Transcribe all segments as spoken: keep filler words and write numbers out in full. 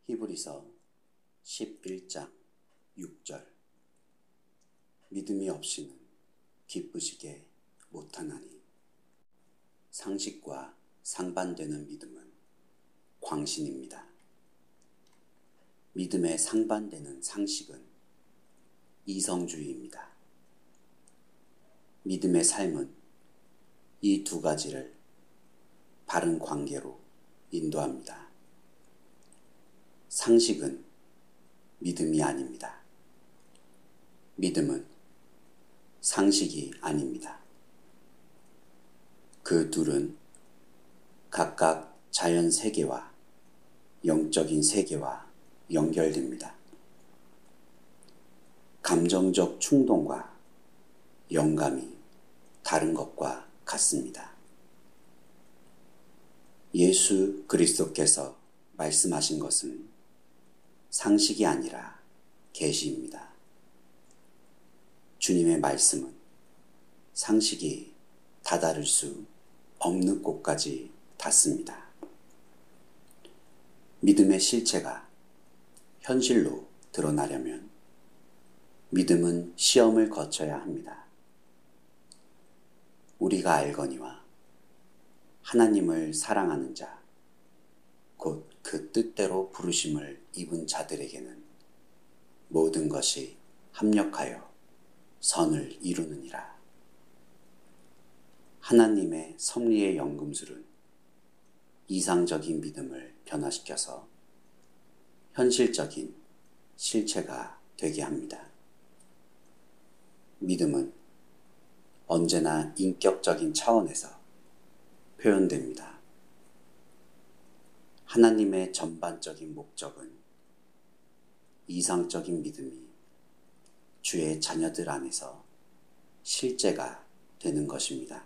히브리서 십일 장 육 절. 믿음이 없이는 기쁘시게 못하나니 상식과 상반되는 믿음은 광신입니다. 믿음에 상반되는 상식은 이성주의입니다. 믿음의 삶은 이 두 가지를 바른 관계로 인도합니다. 상식은 믿음이 아닙니다. 믿음은 상식이 아닙니다. 그 둘은 각각 자연 세계와 영적인 세계와 연결됩니다. 감정적 충동과 영감이 다른 것과 같습니다. 예수 그리스도께서 말씀하신 것은 상식이 아니라 계시입니다. 주님의 말씀은 상식이 다다를 수 없는 곳까지 닿습니다. 믿음의 실체가 현실로 드러나려면 믿음은 시험을 거쳐야 합니다. 우리가 알거니와 하나님을 사랑하는 자, 곧 그 뜻대로 부르심을 입은 자들에게는 모든 것이 합력하여 선을 이루느니라. 하나님의 섭리의 연금술은 이상적인 믿음을 변화시켜서 현실적인 실체가 되게 합니다. 믿음은 언제나 인격적인 차원에서 표현됩니다. 하나님의 전반적인 목적은 이상적인 믿음이 주의 자녀들 안에서 실제가 되는 것입니다.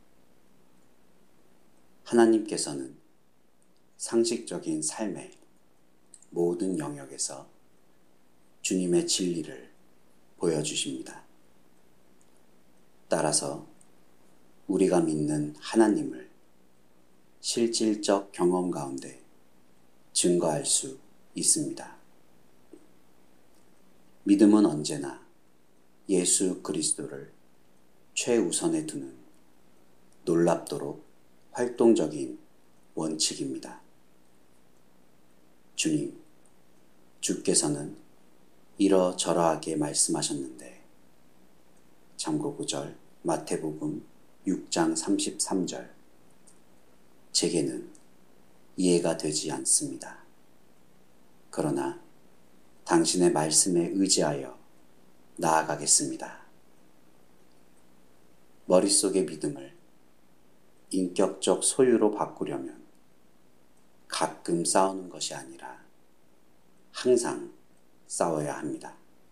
하나님께서는 상식적인 삶의 모든 영역에서 주님의 진리를 보여주십니다. 따라서 우리가 믿는 하나님을 실질적 경험 가운데 증거할 수 있습니다. 믿음은 언제나 예수 그리스도를 최우선에 두는 놀랍도록 활동적인 원칙입니다. 주님, 주께서는 이러저러하게 말씀하셨는데 참고 구절 마태복음 육 장 삼십삼 절. 제게는 이해가 되지 않습니다. 그러나 당신의 말씀에 의지하여 나아가겠습니다. 머릿속의 믿음을 인격적 소유로 바꾸려면 가끔 싸우는 것이 아니라 항상 싸워야 합니다.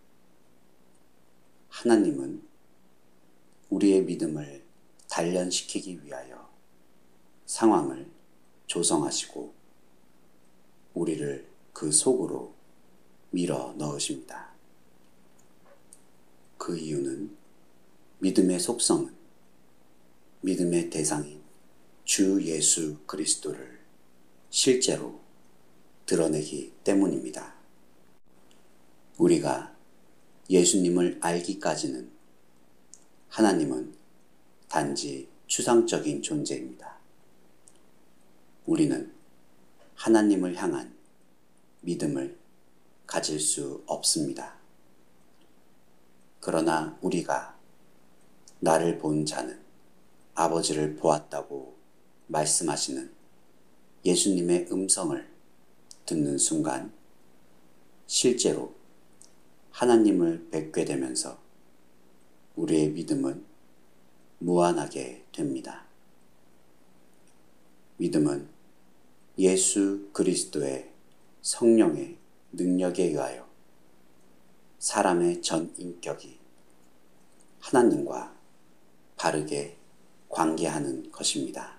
하나님은 우리의 믿음을 단련시키기 위하여 상황을 조성하시고 우리를 그 속으로 밀어 넣으십니다. 그 이유는 믿음의 속성은 믿음의 대상인 주 예수 그리스도를 실제로 드러내기 때문입니다. 우리가 예수님을 알기까지는 하나님은 단지 추상적인 존재입니다. 우리는 하나님을 향한 믿음을 가질 수 없습니다. 그러나 우리가 나를 본 자는 아버지를 보았다고 말씀하시는 예수님의 음성을 듣는 순간 실제로 하나님을 뵙게 되면서 우리의 믿음은 무한하게 됩니다. 믿음은 예수 그리스도의 성령의 능력에 의하여 사람의 전 인격이 하나님과 바르게 관계하는 것입니다.